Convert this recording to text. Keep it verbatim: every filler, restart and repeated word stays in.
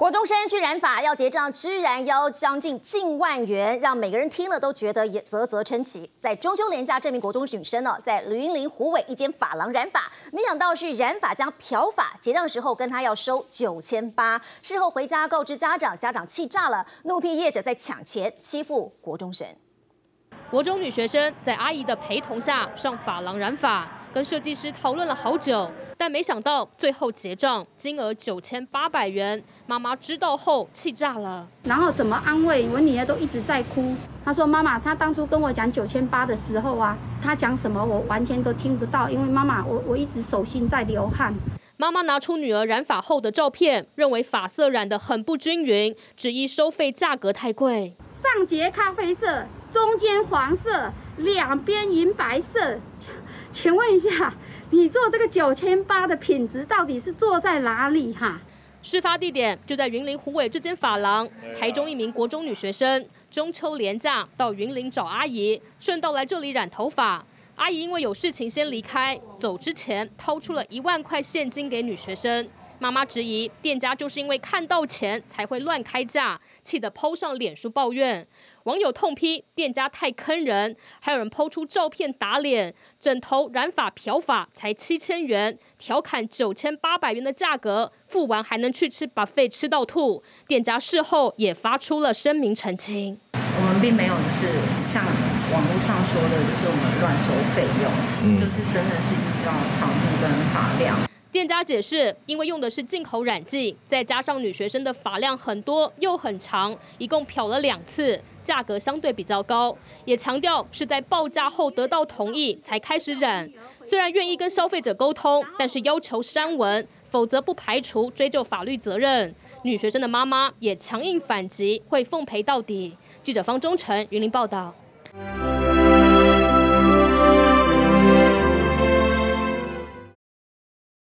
国中生去染发要结账，居然要将近近万元，让每个人听了都觉得也啧啧称奇。在中秋连假，这名国中女生呢，在云林虎尾一间发廊染发，没想到是染发将漂发，结账时候跟她要收九千八，事后回家告知家长，家长气炸了，怒批业者在抢钱，欺负国中生。 国中女学生在阿姨的陪同下上发廊染发，跟设计师讨论了好久，但没想到最后结账金额九千八百元。妈妈知道后气炸了， 然后怎么安慰我女儿都一直在哭。她说：“妈妈，她当初跟我讲九千八的时候啊，她讲什么我完全都听不到，因为妈妈我我一直手心在流汗。” 妈妈拿出女儿染发后的照片，认为发色染得很不均匀，质疑收费价格太贵。 上节咖啡色，中间黄色，两边银白色。请问一下，你做这个九千八的品质到底是做在哪里哈？ 事发地点就在云林虎尾这间发廊。台中一名国中女学生中秋连假到云林找阿姨，顺道来这里染头发。 阿姨因为有事情先离开，走之前掏出了一万块现金给女学生。妈妈质疑店家就是因为看到钱才会乱开价，气得 po 上脸书抱怨。网友痛批店家太坑人，还有人 po 出照片打脸，整头染发漂发才七千元，调侃九千八百元的价格，付完还能去吃 buffet 吃到吐。店家事后也发出了声明澄清。 我们并没有是像网络上说的，就是我们乱收费用，嗯、就是真的是依照长度跟发量。 店家解释，因为用的是进口染剂，再加上女学生的发量很多又很长，一共漂了两次，价格相对比较高。也强调是在报价后得到同意才开始染。虽然愿意跟消费者沟通，但是要求删文，否则不排除追究法律责任。女学生的妈妈也强硬反击，会奉陪到底。记者方忠诚云林报道。